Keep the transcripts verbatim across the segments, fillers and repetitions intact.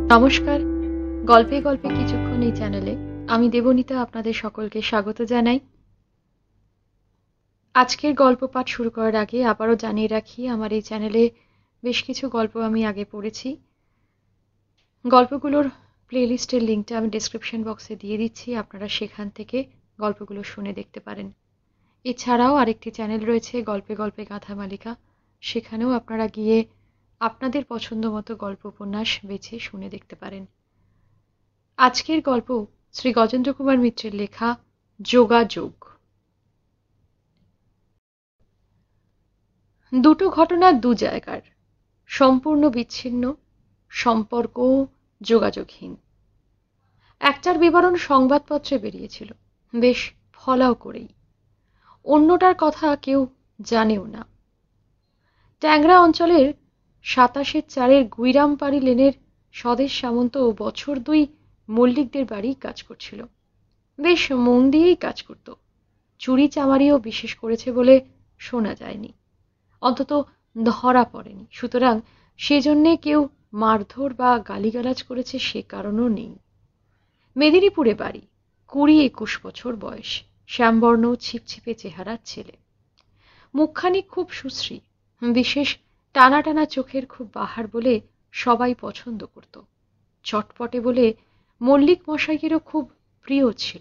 নমস্কার, গল্পে গল্পে কিছুক্ষণ এই চ্যানেলে আমি দেবনীতা আপনাদের সকলকে স্বাগত জানাই। আজকের গল্প পাঠ শুরু করার আগে আবারও জানিয়ে রাখি, আমার এই চ্যানেলে বেশ কিছু গল্প আমি আগে পড়েছি। গল্পগুলোর প্লেলিস্টের লিঙ্কটা আমি ডেসক্রিপশন বক্সে দিয়ে দিচ্ছি, আপনারা সেখান থেকে গল্পগুলো শুনে দেখতে পারেন। এছাড়াও আরেকটি চ্যানেল রয়েছে গল্পে গল্পে গাথা মালিকা, সেখানেও আপনারা গিয়ে আপনাদের পছন্দ মতো গল্প উপন্যাস বেছে শুনে দেখতে পারেন। আজকের গল্প শ্রী গজেন্দ্র কুমার মিত্রের লেখা যোগাযোগ। দুটো ঘটনা দু জায়গার, সম্পূর্ণ বিচ্ছিন্ন, সম্পর্ক যোগাযোগহীন। একটার বিবরণ সংবাদপত্রে বেরিয়েছিল, বেশ ফলাও করেই। অন্যটার কথা কেউ জানেও না। ট্যাংরা অঞ্চলের সাতাশের চারের গুইরামপাড়ি লেনের স্বদেশ সামন্ত বছর দুই মল্লিকদের বাড়ি কাজ করছিল। বেশ মন দিয়েই কাজ করত। চুরি চামারিও বিশেষ করেছে বলে শোনা যায়নি, অন্তত ধরা পড়েনি। সুতরাং সেজন্যে কেউ মারধর বা গালিগালাজ করেছে সে কারণও নেই। মেদিনীপুরে বাড়ি, কুড়ি একুশ বছর বয়স, শ্যামবর্ণ ছিপছিপে চেহারার ছেলে। মুখখানি খুব সুশ্রী, বিশেষ টানা টানা চোখের খুব বাহার বলে সবাই পছন্দ করত। চটপটে বলে মল্লিক মশাইয়েরও খুব প্রিয় ছিল।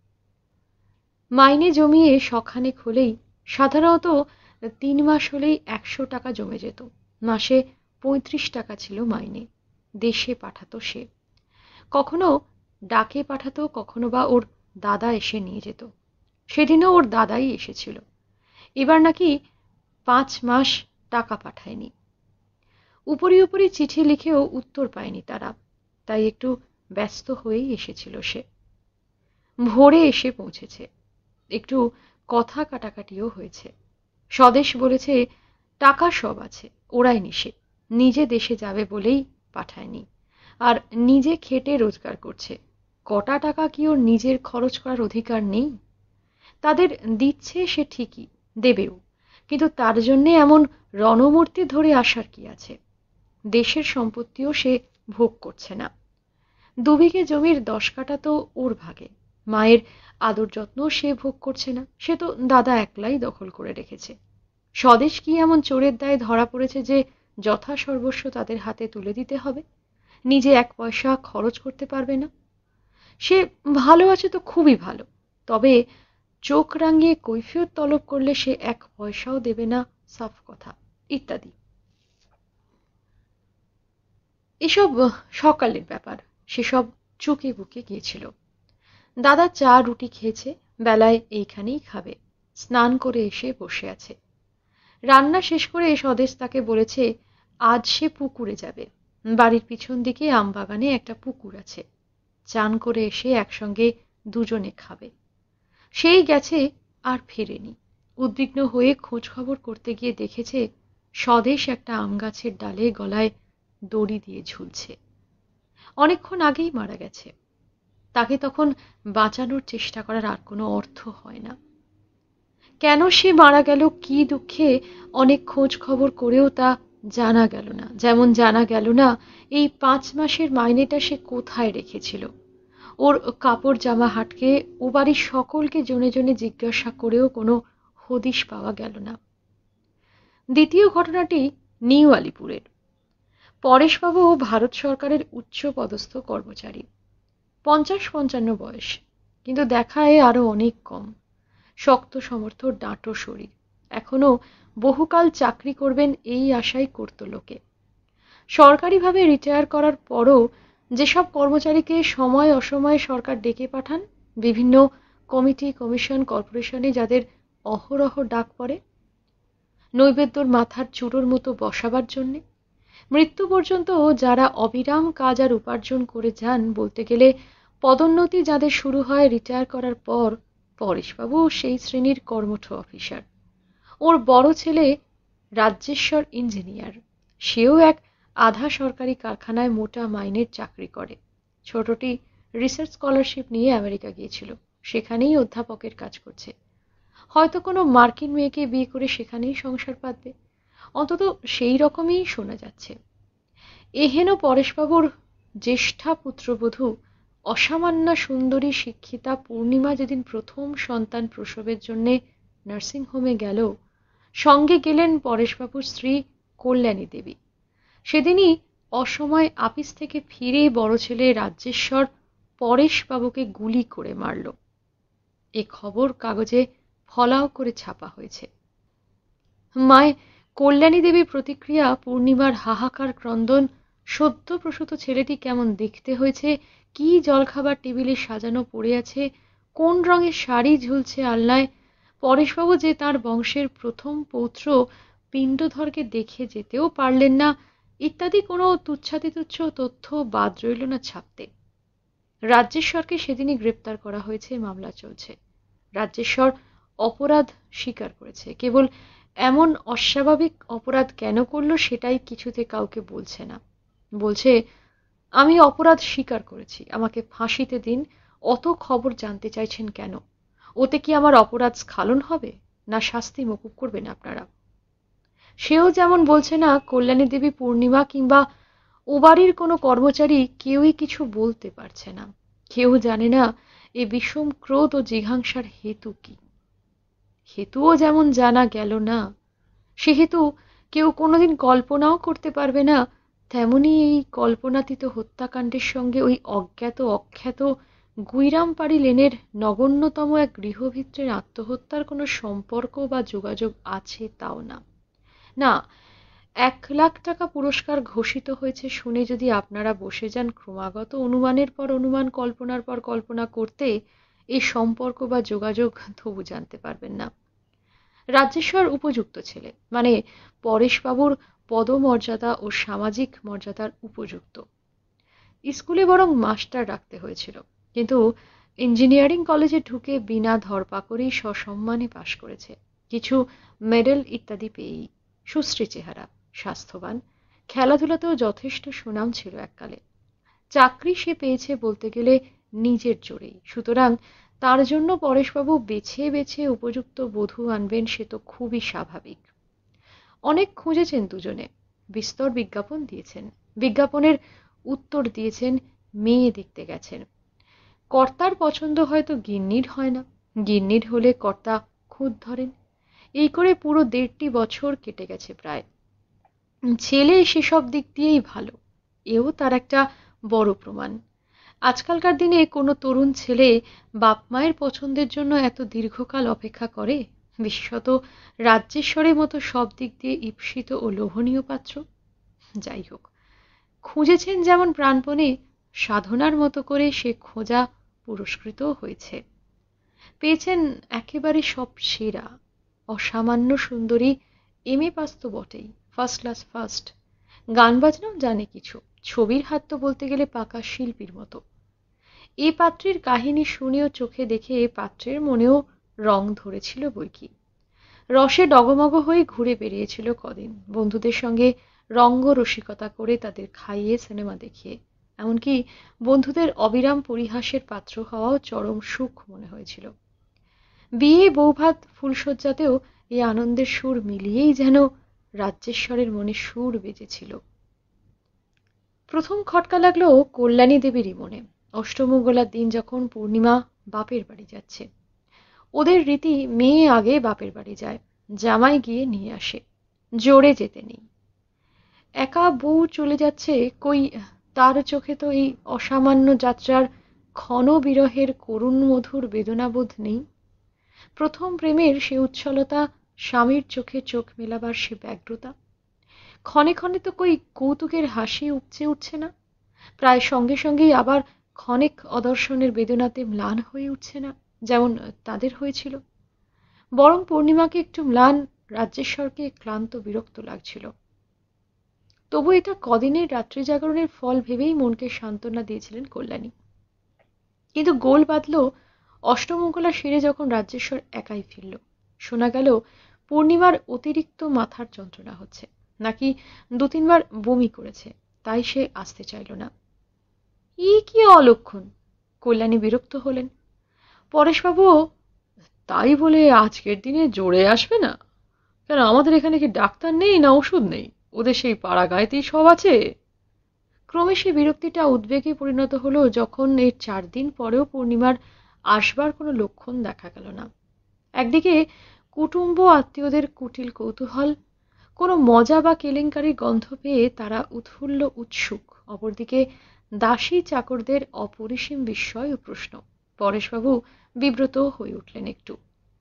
মাইনে জমিয়ে শখানেক হলেই, সাধারণত তিন মাস হলেই একশো টাকা জমে যেত। মাসে পঁয়ত্রিশ টাকা ছিল মাইনে। দেশে পাঠাতো সে। কখনো ডাকে পাঠাতো, কখনো বা ওর দাদা এসে নিয়ে যেত। সেদিনও ওর দাদাই এসেছিল। এবার নাকি পাঁচ মাস টাকা পাঠায়নি। উপরি উপরি চিঠি লিখেও উত্তর পায়নি তারা, তাই একটু ব্যস্ত হয়েই এসেছিল সে। ভোরে এসে পৌঁছেছে। একটু কথা কাটাকাটিও হয়েছে। স্বদেশ বলেছে টাকা সব আছে, ওরাই নিষে, নিজে দেশে যাবে বলেই পাঠায়নি। আর নিজে খেটে রোজগার করছে, কটা টাকা কি ওর নিজের খরচ করার অধিকার নেই? তাদের দিচ্ছে সে ঠিকই, দেবেও, কিন্তু তার জন্যে এমন রণমূর্তি ধরে আসার কি আছে? দেশের সম্পত্তিও সে ভোগ করছে না। দুবিঘে জমির দশ কাটা তো ওর ভাগে। মায়ের আদর যত্ন সে ভোগ করছে না, সে তো দাদা একলাই দখল করে রেখেছে। স্বদেশ কি এমন চোরের দায়ে ধরা পড়েছে যে যথা সর্বস্ব তাদের হাতে তুলে দিতে হবে? নিজে এক পয়সা খরচ করতে পারবে না। সে ভালো আছে তো খুবই ভালো, তবে চোখ রাঙিয়ে কৈফিয়ত তলব করলে সে এক পয়সাও দেবে না, সাফ কথা, ইত্যাদি। এসব সকালের ব্যাপার, সেসব চুকে বুকে গিয়েছিল। দাদা চা রুটি খেয়েছে, বেলায় এইখানেই খাবে। স্নান করে এসে বসে আছে। রান্না শেষ করে স্বদেশ তাকে বলেছে আজ সে পুকুরে যাবে। বাড়ির পিছন দিকে আমবাগানে একটা পুকুর আছে। চান করে এসে একসঙ্গে দুজনে খাবে। সেই গেছে আর ফেরেনি। উদ্বিগ্ন হয়ে খোঁজ খবর করতে গিয়ে দেখেছে স্বদেশ একটা আম গাছের ডালে গলায় দড়ি দিয়ে ঝুলছে। অনেকক্ষণ আগেই মারা গেছে। তাকে তখন বাঁচানোর চেষ্টা করার আর কোনো অর্থ হয় না। কেন সে মারা গেল, কি দুঃখে, অনেক খোঁজ খবর করেও তা জানা গেল না। যেমন জানা গেল না এই পাঁচ মাসের মাইনেটা সে কোথায় রেখেছিল। ওর কাপড় জামা হাটকে ও বাড়ির সকলকে জনে জনে জিজ্ঞাসা করেও কোনো হদিশ পাওয়া গেল না। দ্বিতীয় ঘটনাটি নিউ আলিপুরের। পরেশবাবু ভারত সরকারের উচ্চ পদস্থ কর্মচারী। পঞ্চাশ পঞ্চান্ন বয়স, কিন্তু দেখায় আরো অনেক কম। শক্ত সমর্থ ডাঁটো শরীর। এখনো বহুকাল চাকরি করবেন এই আশাই করত লোকে। সরকারিভাবে রিটায়ার করার পরও যেসব কর্মচারীকে সময় অসময়ে সরকার ডেকে পাঠান, বিভিন্ন কমিটি কমিশন কর্পোরেশনে যাদের অহরহ ডাক পড়ে, নৈবেদ্যর মাথার চূড়োর মতো বসাবার জন্যে, মৃত্যু পর্যন্ত যারা অবিরাম কাজ আর উপার্জন করে যান, বলতে গেলে পদোন্নতি যাদের শুরু হয় রিটায়ার করার পর, পরেশবাবু সেই শ্রেণীর কর্মঠ অফিসার। ওর বড় ছেলে রাজ্যেশ্বর ইঞ্জিনিয়ার, সেও এক আধা সরকারি কারখানায় মোটা মাইনের চাকরি করে। ছোটটি রিসার্চ স্কলারশিপ নিয়ে আমেরিকা গিয়েছিল, সেখানেই অধ্যাপকের কাজ করছে। হয়তো কোনো মার্কিন মেয়েকে বিয়ে করে সেখানেই সংসার পাতবে, অন্তত সেই রকমই শোনা যাচ্ছে। এহেন পরেশবাবুর জ্যেষ্ঠা পুত্রবধূ অসামান্য সুন্দরী শিক্ষিতা পূর্ণিমা যেদিন প্রথম সন্তান প্রসবের জন্য নার্সিংহোমে গেল, সঙ্গে গেলেন পরেশবাবুর স্ত্রী কল্যাণী দেবী। সেদিনই অসময়ে আপিস থেকে ফিরে বড় ছেলে রাজ্যেশ্বর পরেশবাবুকে গুলি করে মারল। এ খবর কাগজে ফলাও করে ছাপা হয়েছে। মায় কল্যাণী দেবীর প্রতিক্রিয়া, পূর্ণিমার হাহাকার ক্রন্দন, সদ্য প্রসূত ছেলেটি কেমন দেখতে হয়েছে, কি জলখাবার টেবিলে সাজানো পড়ে আছে, কোন রঙের শাড়ি ঝুলছে আলনায়, পরেশবাবু যে তাঁর বংশের প্রথম পৌত্র পিণ্ডধরকে দেখে যেতেও পারলেন না, ইত্যাদি কোনো তুচ্ছাতিতুচ্ছ তথ্য বাদ রইল না ছাপতে। রাজ্যেশ্বরকে সেদিনই গ্রেপ্তার করা হয়েছে, মামলা চলছে। রাজ্যেশ্বর অপরাধ স্বীকার করেছে, কেবল এমন অস্বাভাবিক অপরাধ কেন করল সেটাই কিছুতে কাউকে বলছে না। বলছে, আমি অপরাধ স্বীকার করেছি, আমাকে ফাঁসিতে দিন। অত খবর জানতে চাইছেন কেন? ওতে কি আমার অপরাধ স্খলন হবে, না শাস্তি মকুব করবেন আপনারা? সেও যেমন বলছে না কল্যাণী দেবী, পূর্ণিমা কিংবা ও বাড়ির কোনো কর্মচারী কেউই কিছু বলতে পারছে না। কেউ জানে না এ বিষম ক্রোধ ও জিঘাংসার হেতু কি। হেতুও যেমন জানা গেল না, সেহেতু কেউ কোনোদিন কল্পনাও করতে পারবে না, তেমনি এই কল্পনাতীত হত্যাকাণ্ডের সঙ্গে ওই অজ্ঞাত অখ্যাত গুইরামপাড়ি লেনের নগণ্যতম এক গৃহভিত্রের আত্মহত্যার কোনো সম্পর্ক বা যোগাযোগ আছে তাও না। না, এক লাখ টাকা পুরস্কার ঘোষিত হয়েছে শুনে যদি আপনারা বসে যান ক্রমাগত অনুমানের পর অনুমান, কল্পনার পর কল্পনা করতে, এই সম্পর্ক বা যোগাযোগ তবু জানতে পারবেন না। রাজ্যেশ্বর উপযুক্ত ছেলে, মানে পরেশবাবুর পদমর্যাদা ও সামাজিক মর্যাদার উপযুক্ত। স্কুলে বরং মাস্টার রাখতে হয়েছিল, কিন্তু ইঞ্জিনিয়ারিং কলেজে ঢুকে বিনা ধরপাকড়েই সসম্মানে পাশ করেছে, কিছু মেডেল ইত্যাদি পেয়েই। সুশ্রী চেহারা, স্বাস্থ্যবান, খেলাধুলাতেও যথেষ্ট সুনাম ছিল এককালে। চাকরি সে পেয়েছে বলতে গেলে নিজের জোরেই, সুতরাং তার জন্য পরেশবাবু বেছে বেছে উপযুক্ত বধূ আনবেন সে তো খুবই স্বাভাবিক। অনেক খুঁজেছেন দুজনে, বিস্তর বিজ্ঞাপন দিয়েছেন, বিজ্ঞাপনের উত্তর দিয়েছেন, মেয়ে দেখতে গেছেন। কর্তার পছন্দ হয়তো গিন্নির হয় না, গিন্নির হলে কর্তা খুঁত ধরেন। এই করে পুরো দেড়টি বছর কেটে গেছে প্রায়। ছেলে সেসব দিক দিয়েই ভালো, এও তার একটা বড় প্রমাণ। আজকালকার দিনে কোনো তরুণ ছেলে বাপ মায়ের পছন্দের জন্য এত দীর্ঘকাল অপেক্ষা করে, বিশেষত রাজ্যেশ্বরের মতো সব দিক দিয়ে ঈপ্সিত ও লোভনীয় পাত্র? যাই হোক, খুঁজেছেন যেমন প্রাণপণে, সাধনার মতো করে সে খোঁজা পুরস্কৃত হয়েছে। পেয়েছেন একেবারে সব সেরা, অসামান্য সুন্দরী, এম এ পাস তো বটেই, ফার্স্ট ক্লাস ফার্স্ট, গান বাজনাও জানে কিছু, ছবির হাত তো বলতে গেলে পাকা শিল্পীর মতো। এ পাত্রের কাহিনী শুনেও চোখে দেখে পাত্রের মনেও রং ধরেছিল বইকি। রসে ডগমগ হয়ে ঘুরে বেরিয়েছিল কদিন, বন্ধুদের সঙ্গে রঙ্গ রসিকতা করে, তাদের খাইয়ে, সিনেমা দেখিয়ে, এমনকি বন্ধুদের অবিরাম পরিহাসের পাত্র হওয়াও চরম সুখ মনে হয়েছিল। বিয়ে, বৌভাত, ফুলশয্যাতেও এই আনন্দের সুর মিলিয়েই যেন রাজ্যেশ্বরের মনে সুর বেজেছিল। প্রথম খটকা লাগলো কল্যাণী দেবীরই মনে। অষ্টমঙ্গলার দিন যখন পূর্ণিমা বাপের বাড়ি যাচ্ছে, ওদের রীতি মেয়ে আগে বাপের বাড়ি যায়, জামাই গিয়ে নিয়ে আসে, জোরে যেতে নেই। একা বউ চলে যাচ্ছে, কই তার চোখে তো এই অসামান্য যাত্রার ক্ষণ বিরহের করুণ মধুর বেদনাবোধ নেই। প্রথম প্রেমের সে উচ্ছলতা, স্বামীর চোখে চোখ মেলাবার সে ব্যগ্রতা, ক্ষণে ক্ষণে তো কই কৌতুকের হাসি উপচে উঠছে না, প্রায় সঙ্গে সঙ্গেই আবার ক্ষণিক অদর্শনের বেদনাতে ম্লান হয়ে উঠছে না, যেমন তাদের হয়েছিল। বরং পূর্ণিমাকে একটু ম্লান, রাজ্যেশ্বরকে ক্লান্ত বিরক্ত লাগছিল। তবু এটা কদিনের রাত্রি জাগরণের ফল ভেবেই মনকে সান্ত্বনা দিয়েছিলেন কল্যাণী। কিন্তু গোল বাঁধল অষ্টমঙ্গলা সেরে যখন রাজ্যেশ্বর একাই ফিরল। শোনা গেল পূর্ণিমার অতিরিক্ত মাথার যন্ত্রণা হচ্ছে, নাকি দু তিনবার বমি করেছে, তাই সে আসতে চাইল না। ই কি অলক্ষণ! কল্যাণী বিরক্ত হলেন। পরেশবাবুও তাই বলে আজকের দিনে জোরে আসবে না? কেন, আমাদের এখানে কি ডাক্তার নেই, না ওষুধ নেই? ওদের সেই পাড়া গাঁয়েতেই সব আছে। ক্রমে সে বিরক্তিটা উদ্বেগে পরিণত হলো যখন এর চার দিন পরেও পূর্ণিমার আসবার কোনো লক্ষণ দেখা গেল না। একদিকে কুটুম্ব আত্মীয়দের কুটিল কৌতূহল, কোনো মজা বা কেলেঙ্কারির গন্ধ পেয়ে তারা উৎফুল্ল উৎসুক, অপরদিকে দাসী চাকরদের অপরিসীম বিস্ময় ও প্রশ্ন। পরেশবাবু বিব্রত হয়ে উঠলেন একটু।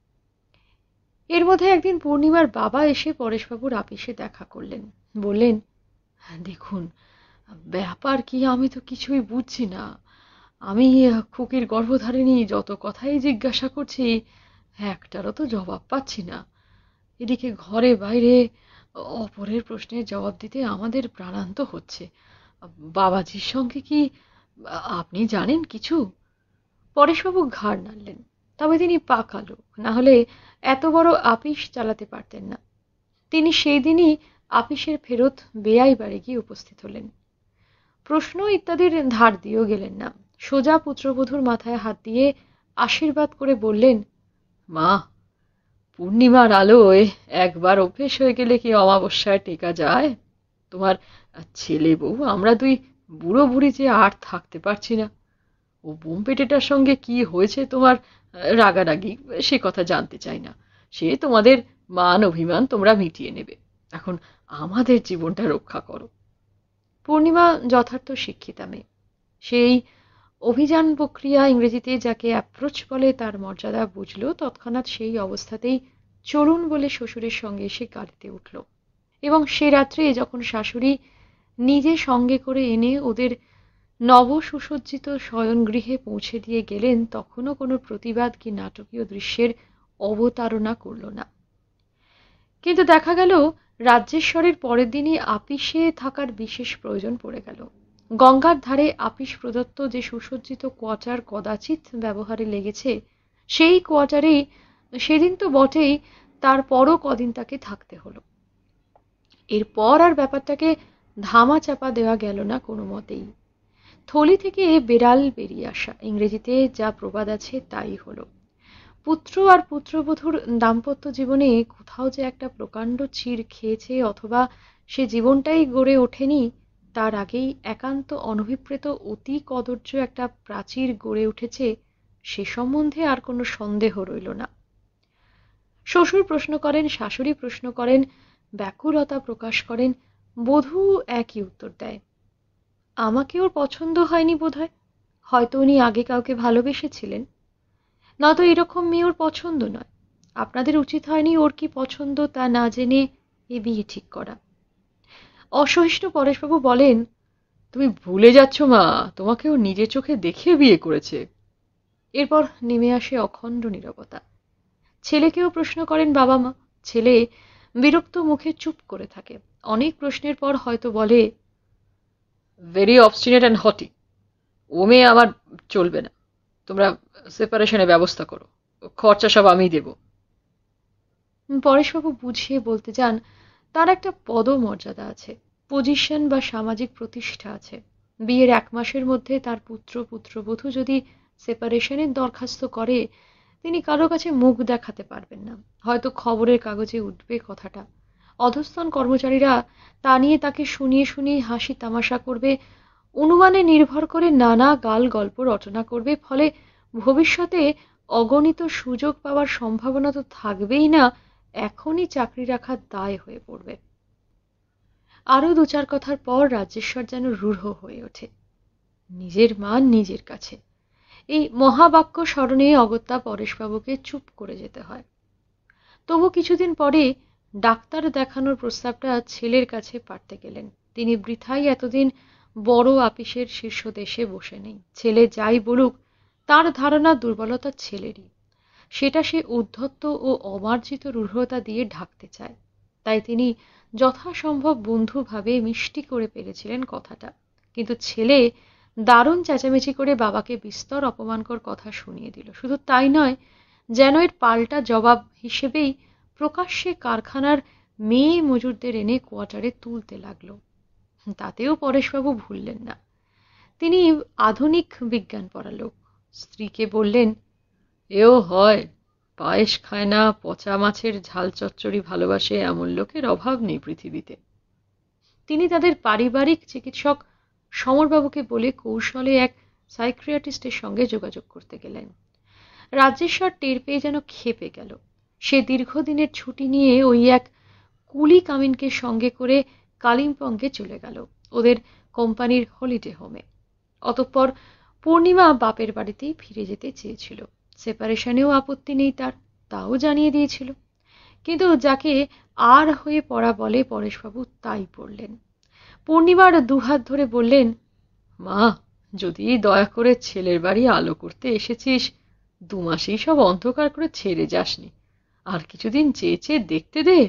এর মধ্যে একদিন পূর্ণিমার বাবা এসে পরেশবাবুর আপিসে দেখা করলেন। বললেন, দেখুন ব্যাপার কি আমি তো কিছুই বুঝছি না। আমি খুকির গর্ভধারিণী যত কথাই জিজ্ঞাসা করছি একটারও তো জবাব পাচ্ছি না। এদিকে ঘরে বাইরে অপরের প্রশ্নের জবাব দিতে আমাদের প্রাণান্ত হচ্ছে। বাবাজির সঙ্গে কি আপনি জানেন কিছু? পরেশবাবু ঘাড় নাড়লেন। তবে তিনি পাকা লোক, না হলে এত বড় আপিস চালাতে পারতেন না। তিনি সেই দিনই আপিসের ফেরত বেয়াই বাড়ি গিয়ে উপস্থিত হলেন। প্রশ্ন ইত্যাদির ধার দিয়েও গেলেন না, সোজা পুত্রবধূর মাথায় হাত দিয়ে আশীর্বাদ করে বললেন, মা, পূর্ণিমার আলোয় একবার অভ্যেস হয়ে গেলে কি অমাবস্যায় টেকা যায়? তোমার ছেলে বউ আমরা দুই বুড়ো বুড়ি যে আর থাকতে পারছি না। ও বোমপেটেটার সঙ্গে কি হয়েছে তোমার রাগারাগি সে কথা জানতে চাই না। সে তোমাদের মান অভিমান তোমরা মিটিয়ে নেবে। এখন আমাদের জীবনটা রক্ষা করো। পূর্ণিমা যথার্থ শিক্ষিতা মেয়ে। সেই অভিযান প্রক্রিয়া, ইংরেজিতে যাকে অ্যাপ্রোচ বলে, তার মর্যাদা বুঝল। তৎক্ষণাৎ সেই অবস্থাতেই চলুন বলে শ্বশুরের সঙ্গে এসে গাড়িতে উঠল এবং সে রাত্রে যখন শাশুড়ি নিজে সঙ্গে করে এনে ওদের নব সুসজ্জিত শয়নগৃহে পৌঁছে দিয়ে গেলেন, তখনও কোনো প্রতিবাদ কি নাটকীয় দৃশ্যের অবতারণা করল না। কিন্তু দেখা গেল রাজ্যেশ্বরের পরের দিনই আপিসে থাকার বিশেষ প্রয়োজন পড়ে গেল। গঙ্গার ধারে আপিস প্রদত্ত যে সুসজ্জিত কোয়ার্টার কদাচিৎ ব্যবহারে লেগেছে, সেই কোয়ার্টারেই সেদিন তো বটেই, তারপরও কদিন তাকে থাকতে হলো। এরপর আর ব্যাপারটাকে ধামা চাপা দেওয়া গেল না কোনো মতেই। থলি থেকে বেড়াল বেরিয়ে আসা, ইংরেজিতে যা প্রবাদ আছে তাই হলো। পুত্র আর পুত্রবধূর দাম্পত্য জীবনে কোথাও যে একটা প্রকাণ্ড চির খেয়েছে, অথবা সে জীবনটাই গড়ে ওঠেনি, তার আগেই একান্ত অনভিপ্রেত অতি কদর্য একটা প্রাচীর গড়ে উঠেছে, সে সম্বন্ধে আর কোনো সন্দেহ রইল না। শ্বশুর প্রশ্ন করেন, শাশুড়ি প্রশ্ন করেন, ব্যাকুলতা প্রকাশ করেন, বধূ একই উত্তর দেয়, আমাকে ওর পছন্দ হয়নি বোধহয়, হয়তো উনি আগে কাউকে ভালোবেসেছিলেন, নয়তো এরকম মেয়ে ওর পছন্দ নয়। আপনাদের উচিত হয়নি ওর কি পছন্দ তা না জেনে এ বিয়ে ঠিক করা। অসহিষ্ণু পরেশবাবু বলেন, তুমি ভুলে যাচ্ছ মা, তোমাকে ও নিজে চোখে দেখে বিয়ে করেছে। এরপর নেমে আসে অখণ্ড নীরবতা। ছেলেকেও প্রশ্ন করেন বাবা মা। ছেলে বিরক্ত মুখে চুপ করে থাকে। অনেক প্রশ্নের পর হয়তো বলে, ভেরি অবস্টিনেট অ্যান্ড হটি, ও মেয়ে আমার চলবে না, তোমরা সেপারেশনের ব্যবস্থা করো, খরচা সব আমি দেব। পরেশবাবু বুঝিয়ে বলতে যান, তার একটা পদমর্যাদা আছে, পজিশন বা সামাজিক প্রতিষ্ঠা আছে। বিয়ের এক মাসের মধ্যে তার পুত্র পুত্রবধূ যদি সেপারেশনের দরখাস্ত করে, তিনি কারো কাছে মুখ দেখাতে পারবেন না। হয়তো খবরের কাগজে উঠবে কথাটা, অধস্তন কর্মচারীরা তা নিয়ে তাকে শুনিয়ে শুনিয়ে হাসি তামাশা করবে, অনুমানে নির্ভর করে নানা গাল গল্প রচনা করবে, ফলে ভবিষ্যতে অগণিত সুযোগ পাওয়ার সম্ভাবনা তো থাকবেই না, এখনই চাকরি রাখার দায় হয়ে পড়বে। আরো দু চার কথার পর রাজ্যেশ্বর যেন রূঢ় হয়ে ওঠে। নিজের মান নিজের কাছে, এই মহাবাক্য স্মরণে অগত্যা পরেশবাবুকে চুপ করে যেতে হয়। তবু কিছুদিন পরে ডাক্তার দেখানোর প্রস্তাবটা ছেলের কাছে পাঠাতে গেলেন। তিনি বৃথাই এতদিন বড় আপিসের শীর্ষদেশে বসে নেই। ছেলে যাই বলুক, তার ধারণা দুর্বলতা ছেলেরই, সেটা সে উদ্ধত্ত ও অমার্জিত রূঢ়তা দিয়ে ঢাকতে চায়। তাই তিনি যথাসম্ভব বন্ধুভাবে মিষ্টি করে পেরেছিলেন কথাটা। কিন্তু ছেলে দারুণ চেঁচামেচি করে বাবাকে বিস্তর অপমানকর কথা শুনিয়ে দিল। শুধু তাই নয়, যেন এর পাল্টা জবাব হিসেবেই প্রকাশ্যে কারখানার মেয়ে মজুরদের এনে কোয়ার্টারে তুলতে লাগলো। তাতেও পরেশবাবু ভুললেন না। তিনি আধুনিক বিজ্ঞান পড়া লোক। স্ত্রীকে বললেন, এও হয়, পায়েস খায় না, পচা মাছের ঝাল চচ্চড়ি ভালোবাসে এমন লোকের অভাব নেই পৃথিবীতে। তিনি তাদের পারিবারিক চিকিৎসক সমরবাবুকে বলে কৌশলে এক সাইকিয়াট্রিস্টের সঙ্গে যোগাযোগ করতে গেলেন। রাজ্যেশ্বর টের পেয়ে যেন ক্ষেপে গেল। সে দীর্ঘদিনের ছুটি নিয়ে ওই এক কুলি কামিনকে সঙ্গে করে কালিম্পংয়ে চলে গেল, ওদের কোম্পানির হলিডে হোমে। অতঃপর পূর্ণিমা বাপের বাড়িতেই ফিরে যেতে চেয়েছিল। সেপারেশনেও আপত্তি নেই তার, তাও জানিয়ে দিয়েছিল। কিন্তু যাকে আর হয়ে পড়া বলে পরেশবাবু তাই পড়লেন। পূর্ণিমার দুহাত ধরে বললেন, মা, যদি দয়া করে ছেলের বাড়ি আলো করতে এসেছিস, দু মাসেই সব অন্ধকার করে ছেড়ে যাসনি, আর কিছুদিন চেয়ে চেয়ে দেখতে দে।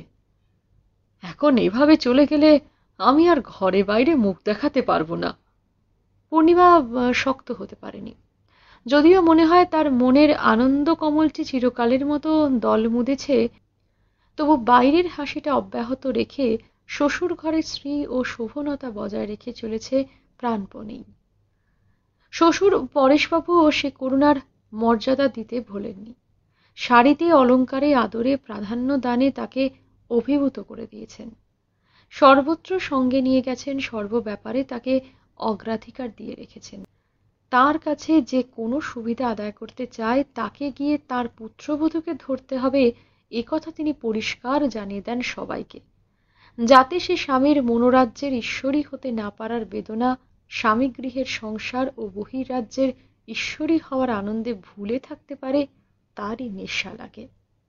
এখন এভাবে চলে গেলে আমি আর ঘরে বাইরে মুখ দেখাতে পারবো না। পূর্ণিমা শক্ত হতে পারেনি। যদিও মনে হয় তার মনের আনন্দ কমলটি চিরকালের মতো দল মুদেছে, তবু বাইরের হাসিটা অব্যাহত রেখে শ্বশুর ঘরের শ্রী ও শোভনতা বজায় রেখে চলেছে প্রাণপণেই। শ্বশুর পরেশবাবুও সে করুণার মর্যাদা দিতে ভোলেননি। শাড়িতে অলঙ্কারে আদরে প্রাধান্য দানে তাকে অভিভূত করে দিয়েছেন। সর্বত্র সঙ্গে নিয়ে গেছেন, সর্ব ব্যাপারে তাকে অগ্রাধিকার দিয়ে রেখেছেন। তার কাছে যে কোনো সুবিধা আদায় করতে চায় তাকে গিয়ে তার পুত্রবধূকে ধরতে হবে, এ কথা তিনি পরিষ্কার জানিয়ে দেন সবাইকে, যাতে সে স্বামীর মনোরাজ্যের ঈশ্বরী হতে না পারার বেদনা স্বামী গৃহের সংসার ও বহির্রাজ্যের ঈশ্বরী হওয়ার আনন্দে ভুলে থাকতে পারে, তারই নেশা লাগে।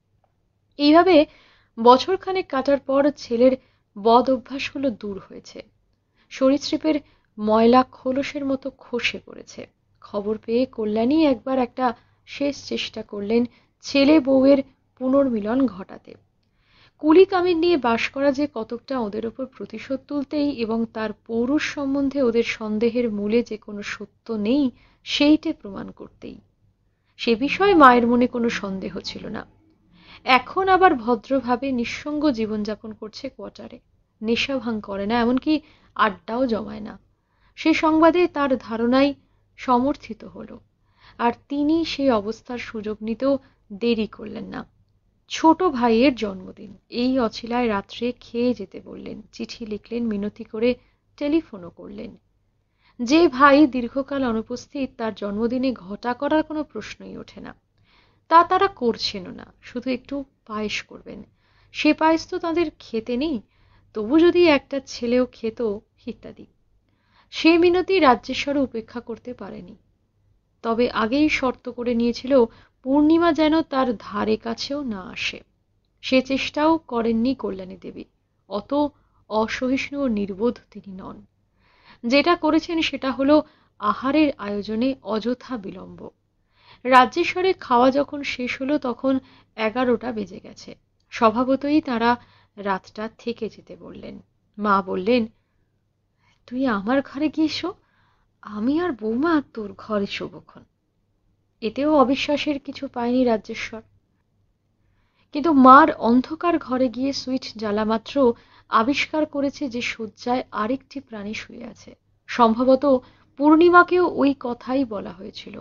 এইভাবে বছরখানেক কাটার পর ছেলের বদ অভ্যাসগুলো দূর হয়েছে। সরীসৃপের ময়লা খোলসের মতো খসে পড়েছে। খবর পেয়ে কল্যাণী একবার একটা শেষ চেষ্টা করলেন ছেলে বউয়ের পুনর্মিলন ঘটাতে। কুলি কামিন নিয়ে বাস করা যে কতকটা ওদের ওপর প্রতিশোধ তুলতেই এবং তার পৌরুষ সম্বন্ধে ওদের সন্দেহের মূলে যে কোনো সত্য নেই সেইটে প্রমাণ করতেই। সে বিষয়ে মায়ের মনে কোনো সন্দেহ ছিল না। এখন আবার ভদ্রভাবে নিঃসঙ্গ জীবনযাপন করছে কোয়ার্টারে, নেশা ভাঙ করে না, এমনকি আড্ডাও জমায় না। সে সংবাদে তার ধারণাই সমর্থিত হল, আর তিনি সেই অবস্থার সুযোগ নিতেও দেরি করলেন না। ছোট ভাইয়ের জন্মদিন, এই অছিলায় রাত্রে খেয়ে যেতে বললেন, চিঠি লিখলেন, মিনতি করে টেলিফোনও করলেন। যে ভাই দীর্ঘকাল অনুপস্থিত, তার জন্মদিনে ঘটা করার কোনো প্রশ্নই ওঠে না। তা তারা করছেনও না, শুধু একটু পায়েস করবেন। সে পায়েস তো তাদের খেতে নেই, তবু যদি একটা ছেলেও খেত, ইত্যাদি। সে মিনতি রাজ্যেশ্বর উপেক্ষা করতে পারেনি। তবে আগেই শর্ত করে নিয়েছিল পূর্ণিমা যেন তার ধারে কাছেও না আসে। সে চেষ্টাও করেননি কল্যাণী দেবী। অত অসহিষ্ণু ও নির্বোধ তিনি নন। যেটা করেছেন সেটা হলো আহারের আয়োজনে অযথা বিলম্ব। রাজ্যেশ্বরে খাওয়া যখন শেষ হলো তখন এগারোটা বেজে গেছে। স্বভাবতই তারা রাতটা থেকে যেতে বললেন। মা বললেন, তুই আমার ঘরে গিয়ে শো, আমি আর বৌমা তোর ঘরে শোবক্ষণ। এতেও অবিশ্বাসের কিছু পায়নি রাজ্যেশ্বর। কিন্তু মার অন্ধকার ঘরে গিয়ে সুইচ জ্বালা মাত্র আবিষ্কার করেছে যে শয্যায় আরেকটি প্রাণী শুয়ে আছে। সম্ভবত পূর্ণিমাকেও ওই কথাই বলা হয়েছিল,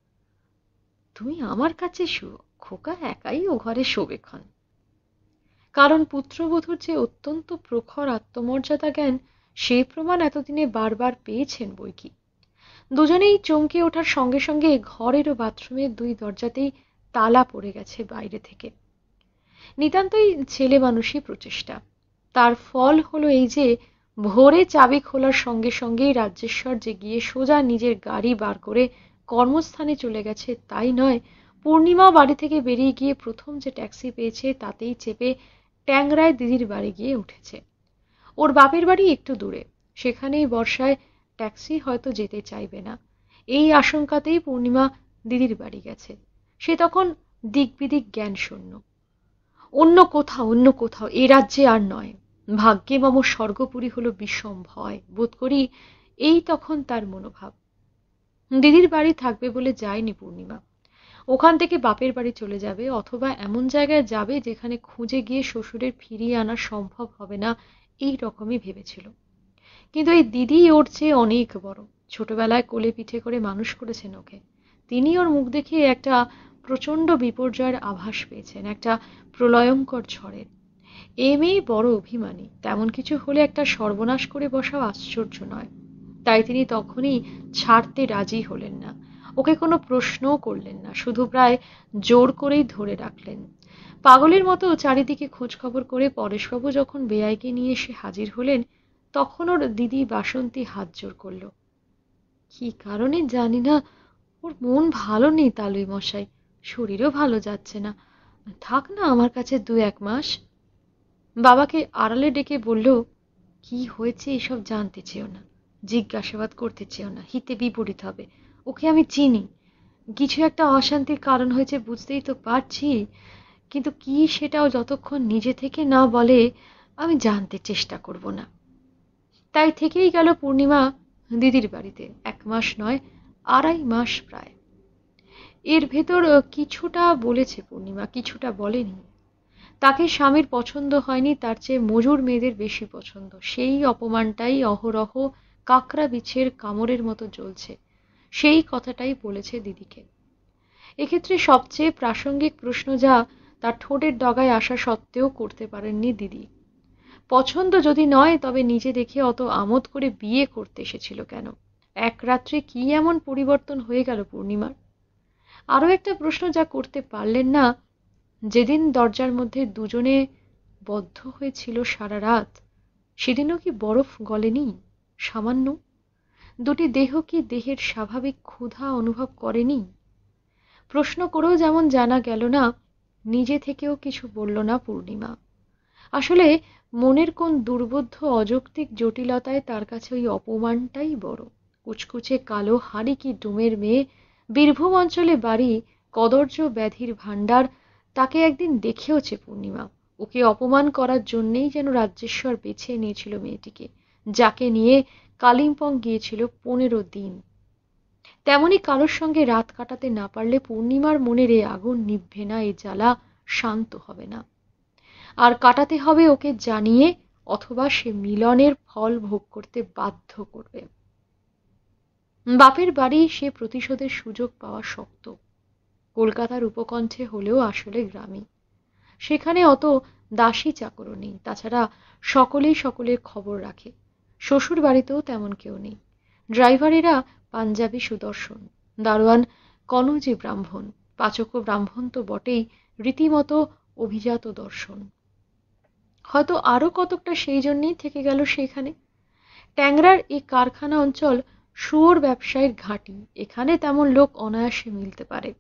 তুই আমার কাছে শো, খোকা একাই ও ঘরে শোবেক্ষণ। কারণ পুত্রবধূর যে অত্যন্ত প্রখর আত্মমর্যাদা জ্ঞান, সে প্রমাণ এতদিনে বারবার পেয়েছেন বৈকি। দুজনেই চমকে ওঠার সঙ্গে সঙ্গে ঘরের ও বাথরুমের দুই দরজাতেই তালা পড়ে গেছে বাইরে থেকে। নিতান্তই ছেলে মানুষই প্রচেষ্টা। তার ফল হলো এই যে ভোরে চাবি খোলার সঙ্গে সঙ্গেই রাজ্যেশ্বর যে গিয়ে সোজা নিজের গাড়ি বার করে কর্মস্থানে চলে গেছে তাই নয়, পূর্ণিমা বাড়ি থেকে বেরিয়ে গিয়ে প্রথম যে ট্যাক্সি পেয়েছে তাতেই চেপে ট্যাংরায় দিদির বাড়ি গিয়ে উঠেছে। ওর বাপের বাড়ি একটু দূরে, সেখানেই বর্ষায় ট্যাক্সি হয়তো যেতে চাইবে না, এই আশঙ্কাতেই পূর্ণিমা দিদির বাড়ি গেছে। সে তখন দিক বিদিক জ্ঞান শূন্য। অন্য কোথাও অন্য কোথাও এ রাজ্যে আর নয়। ভাগ্যে মম স্বর্গপুরী হলো বিষম ভয় বোধ করি, এই তখন তার মনোভাব। দিদির বাড়ি থাকবে বলে যায়নি পূর্ণিমা। ওখান থেকে বাপের বাড়ি চলে যাবে, অথবা এমন জায়গায় যাবে যেখানে খুঁজে গিয়ে শ্বশুরের ফিরিয়ে আনা সম্ভব হবে না, এই রকমই ভেবেছিল। কিন্তু এই দিদি ওর চেয়ে অনেক বড়। ছোটবেলায় কোলে পিঠে করে মানুষ করেছেন ওকে। তিনি ওর মুখ দেখে একটা প্রচন্ড বিপর্যয়ের আভাস পেয়েছেন, একটা প্রলয়ঙ্কর ঝড়ের। এ মেয়ে বড় অভিমানী, তেমন কিছু হলে একটা সর্বনাশ করে বসাও আশ্চর্য নয়। তাই তিনি তখনই ছাড়তে রাজি হলেন না, ওকে কোনো প্রশ্নও করলেন না, শুধু প্রায় জোর করেই ধরে রাখলেন। পাগলের মতো চারিদিকে খোঁজ খবর করে পরেশবাবু যখন বেয়াইকে নিয়ে এসে হাজির হলেন, তখন ওর দিদি বাসন্তী হাত জোর করল। কি কারণে জানি না, ওর মন ভালো নেই তালুই মশাই, শরীরও ভালো যাচ্ছে না, থাক না আমার কাছে দু এক মাস। বাবাকে আড়ালে ডেকে বলল, কি হয়েছে এসব জানতে চেও না, জিজ্ঞাসাবাদ করতে চেও না, হিতে বিপরীত হবে। ওকে আমি চিনি, কিছু একটা অশান্তির কারণ হয়েছে বুঝতেই তো পারছি, কিন্তু কি সেটাও যতক্ষণ নিজে থেকে না বলে আমি জানতে চেষ্টা করব না। তাই থেকেই গেল পূর্ণিমা দিদির বাড়িতে, এক মাস নয়, আড়াই মাস প্রায়। এর ভেতর কিছুটা বলেছে পূর্ণিমা, কিছুটা বলেনি। তাকে স্বামীর পছন্দ হয়নি, তার চেয়ে মজুর মেয়েদের বেশি পছন্দ, সেই অপমানটাই অহরহ কাকড়া বিছের কামড়ের মতো জ্বলছে, সেই কথাটাই বলেছে দিদিকে। এক্ষেত্রে সবচেয়ে প্রাসঙ্গিক প্রশ্ন যা, তার ঠোঁটের ডগায় আসা সত্ত্বেও করতে পারেননি দিদি। পছন্দ যদি নয় তবে নিজে দেখে অত আমোদ করে বিয়ে করতে এসেছিল কেন? এক রাত্রে কি এমন পরিবর্তন হয়ে গেল পূর্ণিমার? আরো একটা প্রশ্ন যা করতে পারলেন না, যেদিন দরজার মধ্যে দুজনে বদ্ধ হয়েছিল সারা রাত, সেদিনও কি বরফ গলেনি সামান্য? দুটি দেহ কি দেহের স্বাভাবিক ক্ষুধা অনুভব করেনি? প্রশ্ন করেও যেমন জানা গেল না, নিজে থেকেও কিছু বলল না পূর্ণিমা। আসলে মনের কোন দুর্বোধ্য অযৌক্তিক জটিলতায় তার কাছে ওই অপমানটাই বড়। কুচকুচে কালো হাড়ি কি ডুমের মেয়ে, বীরভূম অঞ্চলে বাড়ি, কদর্য ব্যাধির ভাণ্ডার, তাকে একদিন দেখেওছে পূর্ণিমা। ওকে অপমান করার জন্যেই যেন রাজ্যেশ্বর বেছে নিয়েছিল মেয়েটিকে, যাকে নিয়ে কালিম্পং গিয়েছিল পনেরো দিন। তেমনি কারোর সঙ্গে রাত কাটাতে না পারলে পূর্ণিমার মনের এ আগুন নিভবে না, এ জ্বালা শান্ত হবে না। আর কাটাতে হবে ওকে জানিয়ে, অথবা সে মিলনের ফল ভোগ করতে বাধ্য করবে। বাপের বাড়ি সে প্রতিশোধের সুযোগ পাওয়া শক্ত, কলকাতার উপকণ্ঠে হলেও আসলে গ্রামে। সেখানে অত দাসী চাকরও নেই, তাছাড়া সকলেই সকলের খবর রাখে। শ্বশুর বাড়িতেও তেমন কেউ নেই। ড্রাইভারেরা পাঞ্জাবি সুদর্শন, দারোয়ান কনৌজি ব্রাহ্মণ, পাচক ব্রাহ্মণ তো বটেই, রীতিমতো অভিজাত দর্শন। হয়তো আরো কতকটা সেই জন্যেই থেকে গেল সেখানে। ট্যাংরার এই কারখানা অঞ্চল শুয়োর ব্যবসায়ীর ঘাঁটি, এখানে তেমন লোক অনায়াসে মিলতে পারে।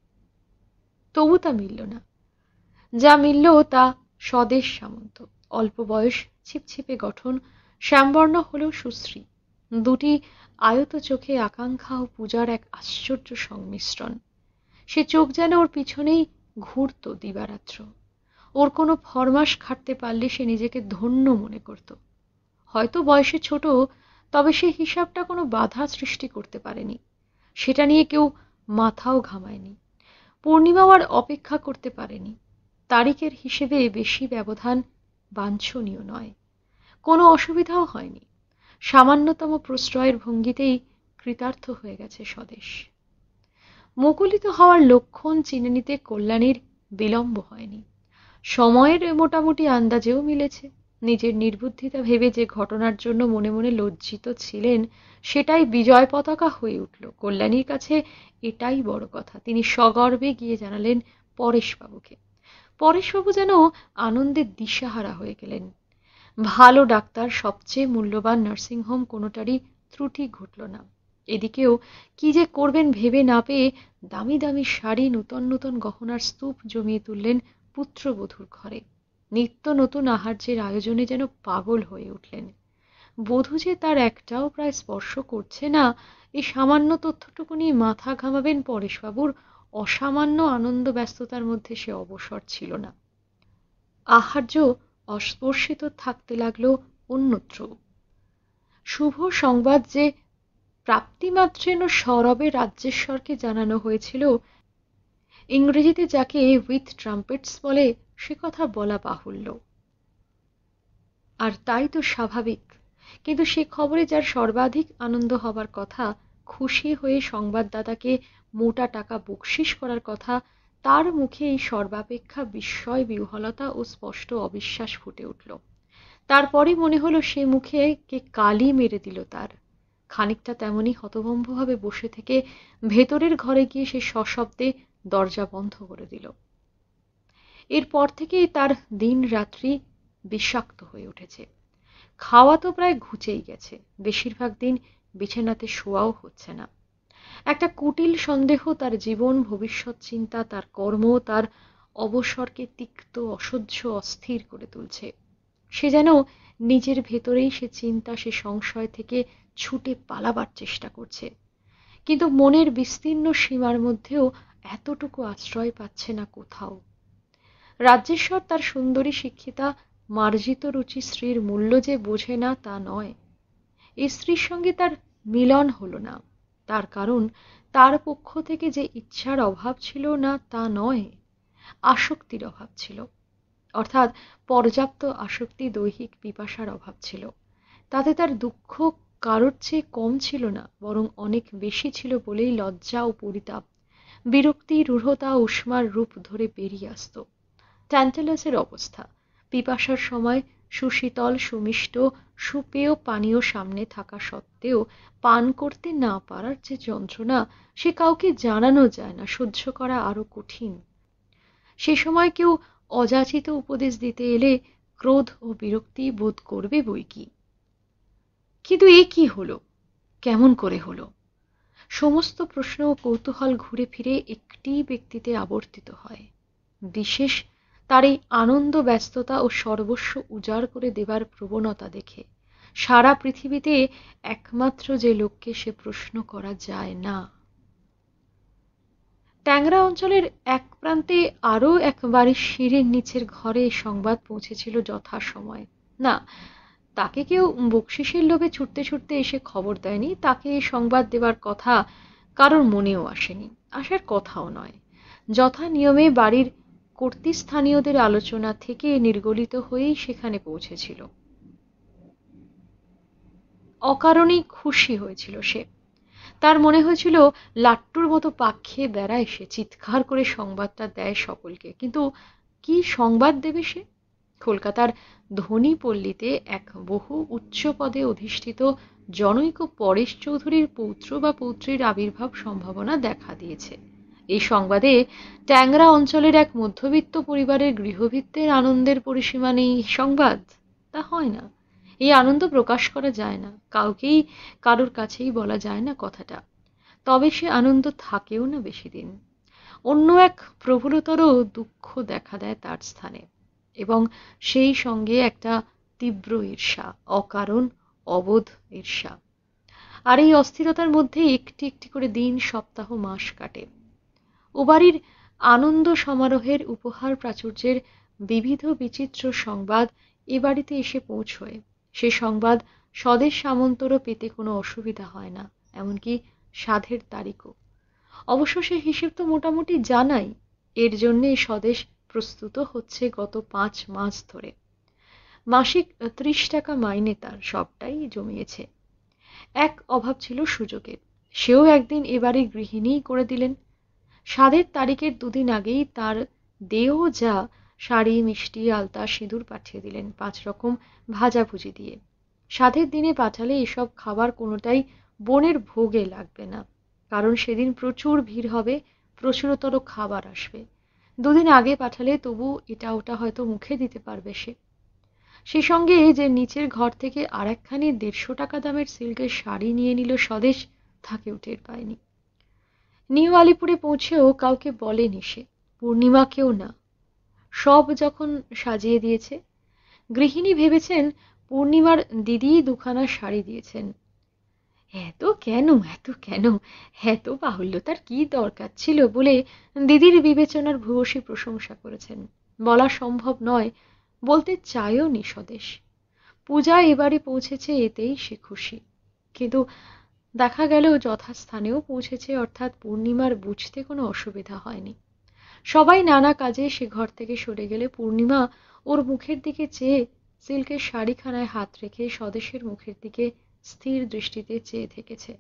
তবু তা মিলল না। যা মিলল তা স্বদেশ সামন্ত, অল্প বয়স, ছিপছিপে গঠন, শ্যামবর্ণ হলেও সুশ্রী, দুটি আয়ত চোখে আকাঙ্ক্ষা ও পূজার এক আশ্চর্য সংমিশ্রণ। সে চোখ যেন ওর পিছনেই ঘুরত দিবারাত্র। ওর কোনো ফরমাস খাটতে পারলে সে নিজেকে ধন্য মনে করত। হয়তো বয়সে ছোট, তবে সে হিসাবটা কোনো বাধা সৃষ্টি করতে পারেনি, সেটা নিয়ে কেউ মাথাও ঘামায়নি। পূর্ণিমাও আর অপেক্ষা করতে পারেনি। তারিখের হিসেবে বেশি ব্যবধান বাঞ্ছনীয় নয়, কোনো অসুবিধাও হয়নি। সামান্যতম প্রশ্রয়ের ভঙ্গিতেই কৃতার্থ হয়ে গেছে স্বদেশ। মুকুলিত হওয়ার লক্ষণ চিনে নিতে কল্যাণীর বিলম্ব হয়নি। সময়ের মোটামুটি আন্দাজেও মিলেছে। নিজের নির্বুদ্ধিতা ভেবে যে ঘটনার জন্য মনে মনে লজ্জিত ছিলেন, সেটাই বিজয় পতাকা হয়ে উঠল কল্যাণীর কাছে। এটাই বড় কথা। তিনি সগর্বে গিয়ে জানালেন পরেশবাবুকে। পরেশবাবু যেন আনন্দে দিশাহারা হয়ে গেলেন। ভালো ডাক্তার, সবচেয়ে মূল্যবান নার্সিংহোম, কোনোটারই ত্রুটি ঘটল না। এদিকেও কি যে করবেন ভেবে না পেয়ে দামি দামি শাড়ি, নূতন নূতন গহনার স্তূপ জমিয়ে তুললেন পুত্রবধূর ঘরে। নিত্য নতুন আহার্যের আয়োজনে যেন পাগল হয়ে উঠলেন। বধূ যে তার একটাও প্রায় স্পর্শ করছে না, এই সামান্য তথ্যটুকু নিয়ে মাথা ঘামাবেন পরেশবাবুর অসামান্য আনন্দ ব্যস্ততার মধ্যে সে অবসর ছিল না। আহার্য অস্পর্শিত থাকতে লাগলো অন্যত্র। শুভ সংবাদ যে প্রাপ্তিমাত্রেন সরবে রাজ্যেশ্বরকে জানানো হয়েছিল, ইংরেজিতে যাকে উইথ ট্রাম্পেটস বলে, সে কথা বলা বাহুল্য। আর তাই তো স্বাভাবিক। কিন্তু সে খবরে যার সর্বাধিক আনন্দ হবার কথা, খুশি হয়ে সংবাদদাতাকে মোটা টাকা বকশিস করার কথা, তার মুখে এই সর্বাপেক্ষা বিস্ময়, বিহ্বলতা ও স্পষ্ট অবিশ্বাস ফুটে উঠল। তারপরই মনে হলো সে মুখে কে কালি মেরে দিল তার। খানিকটা তেমনি হতভম্বভাবে বসে থেকে ভেতরের ঘরে গিয়ে সে সশব্দে দরজা বন্ধ করে দিল। এরপর থেকেই তার দিন রাত্রি বিষাক্ত হয়ে উঠেছে। খাওয়া তো প্রায় ঘুচেই গেছে, বেশিরভাগ দিন বিছানাতে শোয়াও হচ্ছে না। একটা কুটিল সন্দেহ তার জীবন, ভবিষ্যৎ চিন্তা, তার কর্ম, তার অবসরকে তিক্ত, অসহ্য, অস্থির করে তুলছে। সে যেন নিজের ভেতরেই সে চিন্তা, সে সংশয় থেকে ছুটে পালাবার চেষ্টা করছে, কিন্তু মনের বিস্তীর্ণ সীমার মধ্যেও এতটুকু আশ্রয় পাচ্ছে না কোথাও। রাজ্যেশ্বর তার সুন্দরী শিক্ষিতা মার্জিত রুচি স্ত্রীর মূল্য যে বোঝে না তা নয়। এই স্ত্রীর সঙ্গে তার মিলন হলো না, তার কারণ তার পক্ষ থেকে যে ইচ্ছার অভাব ছিল না তা নয়, আসক্তির অভাব ছিল। অর্থাৎ পর্যাপ্ত আসক্তি, দৈহিক পিপাসার অভাব ছিল। তাতে তার দুঃখ কারোর চেয়ে কম ছিল না, বরং অনেক বেশি ছিল বলেই লজ্জা ও পরিতাপ, বিরক্তি, রূঢ়তা, উষ্মার রূপ ধরে বেরিয়ে আসত। ট্যান্টালাসের অবস্থা, পিপাসার সময় সুশীতল, সুমিষ্ট, সুপেয় পানীয় সামনে থাকা সত্ত্বেও পান করতে না পারার যে যন্ত্রণা, সে কাউকে জানানো যায় না, সহ্য করা আরো কঠিন। সে সময় কেউ অযাচিত উপদেশ দিতে এলে ক্রোধ ও বিরক্তি বোধ করবে বই কি। কিন্তু এ কি হলো, কেমন করে হলো? সমস্ত প্রশ্ন ও কৌতূহল ঘুরে ফিরে একটি ব্যক্তিতে আবর্তিত হয়। বিশেষ তার এই আনন্দ, ব্যস্ততা ও সর্বস্ব উজাড় করে দেবার প্রবণতা দেখে সারা পৃথিবীতে একমাত্র যে লোককে সে প্রশ্ন করা যায় না। ট্যাংরা অঞ্চলের এক প্রান্তে আরো এক বাড়ির সিঁড়ির নিচের ঘরে সংবাদ পৌঁছেছিল যথাসময়ে। না, তাকে কেউ বকশিসের লোভে ছুটতে ছুটতে এসে খবর দেয়নি, তাকে এই সংবাদ দেবার কথা কারোর মনেও আসেনি, আসার কথাও নয়। যথা নিয়মে বাড়ির কর্তৃস্থানীয়দের আলোচনা থেকে নির্গলিত হয়েই সেখানে পৌঁছেছিল। অকারণেই খুশি হয়েছিল সে। তার মনে হয়েছিল লাট্টুর মতো পাক খেয়ে বেড়ায় সে, চিৎকার করে সংবাদটা দেয় সকলকে। কিন্তু কি সংবাদ দেবে সে? কলকাতার ধনী পল্লীতে এক বহু উচ্চ পদে অধিষ্ঠিত জনৈক পরেশ চৌধুরীর পৌত্র বা পৌত্রীর আবির্ভাব সম্ভাবনা দেখা দিয়েছে। এই সংবাদে ট্যাংরা অঞ্চলের এক মধ্যবিত্ত পরিবারের গৃহভৃত্যের আনন্দের পরিসীমা নেই সংবাদ? তা হয় না। এই আনন্দ প্রকাশ করা যায় না, কাউকেই কারোর কাছেই বলা যায় না কথাটা। তবে সে আনন্দ থাকেও না বেশি দিন। অন্য এক প্রবলতর দুঃখ দেখা দেয় তার স্থানে, এবং সেই সঙ্গে একটা তীব্র ঈর্ষা, অকারণ অবোধ ঈর্ষা। আর এই অস্থিরতার মধ্যে একটি একটি করে দিন, সপ্তাহ, মাস কাটে। ও বাড়ির আনন্দ সমারোহের উপহার প্রাচুর্যের বিবিধ বিচিত্র সংবাদ এ বাড়িতে এসে পৌঁছয়। সে সংবাদ স্বদেশ সামন্তরও পেতে কোনো অসুবিধা হয় না, এমনকি সাধের তারিখও। অবশ্য সে হিসেব তো মোটামুটি জানাই। এর জন্য স্বদেশ প্রস্তুত হচ্ছে গত পাঁচ মাস ধরে। মাসিক ত্রিশ টাকা মাইনে তার, সবটাই জমিয়েছে। এক অভাব ছিল সুযোগের, সেও একদিন এবারে গৃহিণী করে দিলেন। সাধের তারিখের দুদিন আগেই তার দেহ যা শাড়ি, মিষ্টি, আলতা, সিঁদুর পাঠিয়ে দিলেন, পাঁচ রকম ভাজাভুজি দিয়ে। সাধের দিনে পাঠালে এসব খাবার কোনোটাই বোনের ভোগে লাগবে না, কারণ সেদিন প্রচুর ভিড় হবে, প্রচুরতর খাবার আসবে। দুদিন আগে পাঠালে তবু এটা ওটা হয়তো মুখে দিতে পারবে সে। সে সঙ্গে যে নিচের ঘর থেকে আর একখানি দেড়শো টাকা দামের সিল্কের শাড়ি নিয়ে নিল স্বদেশ, তাকেও টের পায়নি। নিউ আলিপুরে পৌঁছেও কাউকে বলেনি সে, পূর্ণিমাকেও না। সব যখন সাজিয়ে দিয়েছে, গৃহিণী ভেবেছেন পূর্ণিমার দিদি দুখানা শাড়ি দিয়েছেন। এত কেন, এত কেন, এত বাহুল্যতার কি দরকার ছিল বলে দিদির বিবেচনার ভূয়সী প্রশংসা করেছেন। বলা সম্ভব নয়, বলতে চায়ও নি স্বদেশ। পূজা এবারে পৌঁছেছে, এতেই সে খুশি। কিন্তু দেখা গেল যথাস্থানেও পৌঁছেছে, অর্থাৎ পূর্ণিমার বুঝতে কোনো অসুবিধা হয়নি। সবাই নানা কাজে সে ঘর থেকে সরে গেলে পূর্ণিমা ওর মুখের দিকে চেয়ে সিল্কের শাড়িখানায় হাত রেখে স্বদেশের মুখের দিকে স্থির দৃষ্টিতে চেয়ে থেকেছে।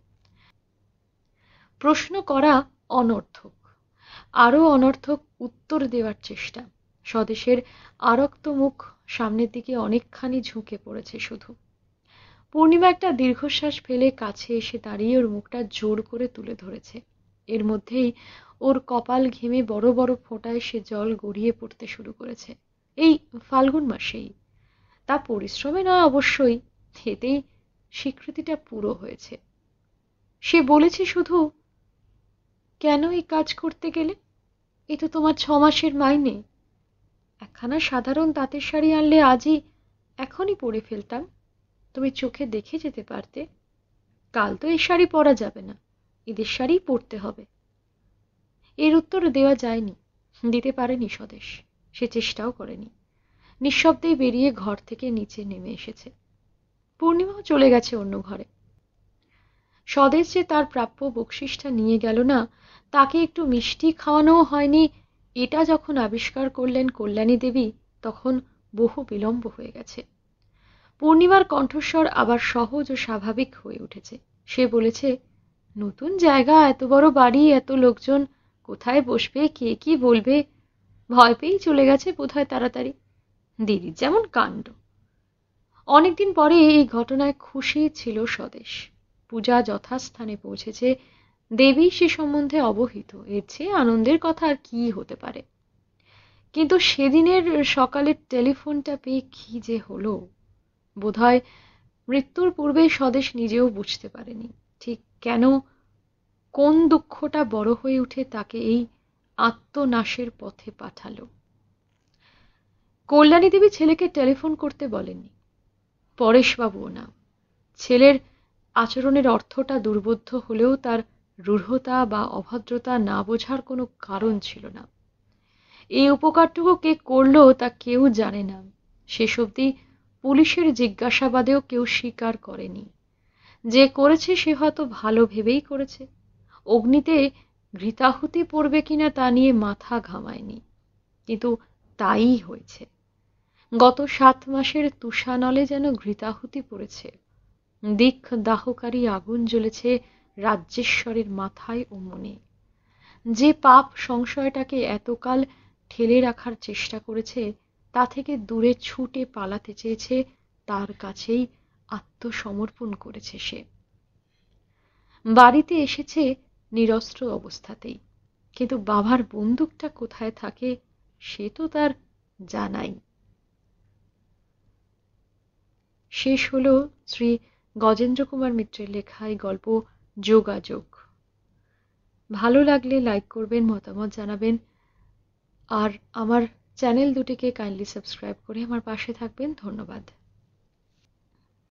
প্রশ্ন করা অনর্থক, আরো অনর্থক উত্তর দেওয়ার চেষ্টা। স্বদেশের আরক্ত মুখ সামনের দিকে অনেকখানি ঝুঁকে পড়েছে শুধু। পূর্ণিমা একটা দীর্ঘশ্বাস ফেলে কাছে এসে দাঁড়িয়ে ওর মুখটা জোর করে তুলে ধরেছে। এর মধ্যেই ওর কপাল ঘেমে বড় বড় ফোঁটায় সে জল গড়িয়ে পড়তে শুরু করেছে। এই ফাল্গুন মাসেই। তা পরিশ্রমে নয় অবশ্যই, এতেই স্বীকৃতিটা পুরো হয়েছে। সে বলেছে শুধু, কেন এই কাজ করতে গেলে? এ তো তোমার ছ মাসের মাইনে। একখানা সাধারণ তাঁতের শাড়ি আনলে আজই এখনই পরে ফেলতাম, তুমি চোখে দেখে যেতে পারতে। কাল তো এই শাড়ি পরা যাবে না, ঈদের শাড়িই পরতে হবে। এর উত্তর দেওয়া যায়নি, দিতে পারেনি স্বদেশ। সে চেষ্টাও করেনি। নিঃশব্দেই বেরিয়ে ঘর থেকে নিচে নেমে এসেছে। পূর্ণিমাও চলে গেছে অন্য ঘরে। স্বদেশ যে তার প্রাপ্য বকশিসটা নিয়ে গেল না, তাকে একটু মিষ্টি খাওয়ানোও হয়নি, এটা যখন আবিষ্কার করলেন কল্যাণী দেবী, তখন বহু বিলম্ব হয়ে গেছে। পূর্ণিমার কণ্ঠস্বর আবার সহজ ও স্বাভাবিক হয়ে উঠেছে। সে বলেছে, নতুন জায়গা, এত বড় বাড়ি, এত লোকজন, কোথায় বসবে, কে কি বলবে, ভয় পেয়েই চলে গেছে বোধহয় তাড়াতাড়ি। দিদির যেমন কাণ্ড। অনেকদিন পরে এই ঘটনায় খুশি ছিল স্বদেশ। পূজা যথাস্থানে পৌঁছেছে, দেবী সে সম্বন্ধে অবহিত। এর চেয়ে আনন্দের কথা আর কি হতে পারে। কিন্তু সেদিনের সকালের টেলিফোনটা পেয়ে কি যে হলো, বোধহয় মৃত্যুর পূর্বে স্বদেশ নিজেও বুঝতে পারেনি ঠিক কেন, কোন দুঃখটা বড় হয়ে উঠে তাকে এই আত্মনাশের পথে পাঠালো। কল্যাণী দেবী ছেলেকে টেলিফোন করতে বলেননি, পরেশবাবুও না। ছেলের আচরণের অর্থটা দুর্বোধ্য হলেও তার রূঢ়তা বা অভদ্রতা না বোঝার কোনো কারণ ছিল না। এই উপকারটুকু কে করলো তা কেউ জানে না। শেষ অবধি পুলিশের জিজ্ঞাসাবাদেও কেউ স্বীকার করেনি। যে করেছে সে হয়তো ভালো ভেবেই করেছে। অগ্নিতে ঘৃতাহুতি পড়বে কিনা তা নিয়ে মাথা ঘামায়নি। কিন্তু তাই হয়েছে। গত সাত মাসের তুষানলে যেন ঘৃতাহুতি পড়েছে। দিক দাহকারী আগুন জ্বলেছে রাজ্যেশ্বরের মাথায় ও মনে। যে পাপ সংশয়টাকে এতকাল ঠেলে রাখার চেষ্টা করেছে, তা থেকে দূরে ছুটে পালাতে চেয়েছে, তার কাছেই আত্মসমর্পণ করেছে সে। বাড়িতে এসেছে নিরস্ত্র অবস্থাতেই, কিন্তু বাবার বন্দুকটা কোথায় থাকে সে তো তার জানাই। শেষ হলো শ্রী গজেন্দ্র কুমার মিত্রের লেখা এই গল্প যোগাযোগ। ভালো লাগলে লাইক করবেন, মতামত জানাবেন, আর আমার চ্যানেল দুটিকে কাইন্ডলি সাবস্ক্রাইব করে আমার পাশে থাকবেন। ধন্যবাদ।